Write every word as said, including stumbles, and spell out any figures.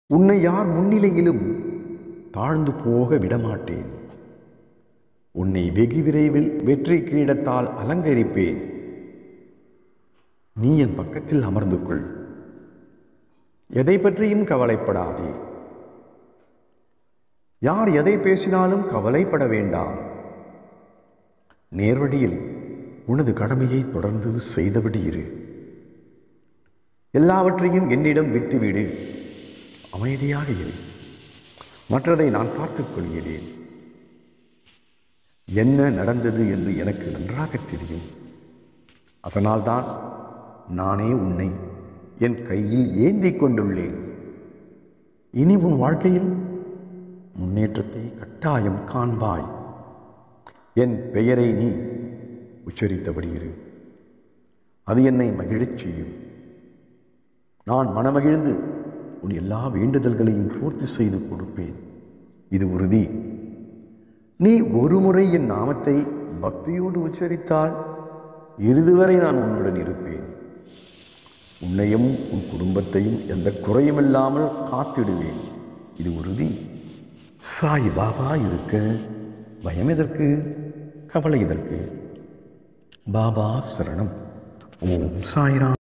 உன்னை யார் முன்னிலையிலும் தாழ்ந்து போக விடமாட்டேன். உன்னை வெகு விரைவில் வெற்றி கிரீடத்தால் அலங்கரிப்பேன். நீ என் பக்கத்தில் அமர்ந்து கொள். எதை பற்றியும் கவலைப்படாதே. யார் எதை பேசினாலும் கவலைப்பட வேண்டாம். நேர்வழியில் உனது கடமையை தொடர்ந்து செய்தபடி இரு. எல்லாவற்றையும் என்னிடம் விட்டுவிடு. அமைதியாக இரு. மற்றதை நான் பார்த்துக் கொள்கிறேன். என்ன நடந்தது என்று எனக்கு நன்றாக தெரியும். அதனால்தான் நானே உன்னை என் கையில் ஏந்தி கொண்டுள்ளேன். இனி உன் வாழ்க்கையில் முன்னேற்றத்தை கட்டாயம் காண்பாய். என் பெயரை நீ உச்சரித்தபடி இரு. அது என்னை மகிழச் செய்யும். நான் மனமகிழ்ந்து உன் எல்லா வேண்டுதல்களையும் பூர்த்தி செய்து கொடுப்பேன். இது உறுதி. நீ ஒரு முறை என் நாமத்தை பக்தியோடு உச்சரித்தால் இறுதி வரை நான் உன்னுடன் இருப்பேன். உன்னையும் உன் குடும்பத்தையும் எந்த குறையுமில்லாமல் காத்திடுவேன். இது உறுதி. சாய் பாபா இருக்க பயம் எதற்கு, கவலை எதற்கு? பாபா சரணம். ஓம் சாய்ராம்.